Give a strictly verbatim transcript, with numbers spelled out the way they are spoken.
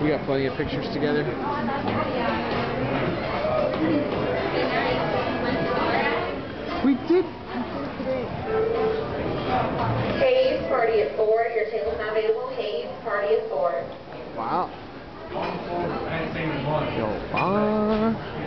We got plenty of pictures together. We did. Hayes, party at four. Your table's not available. Hayes, party at four. Wow. Yo, bar.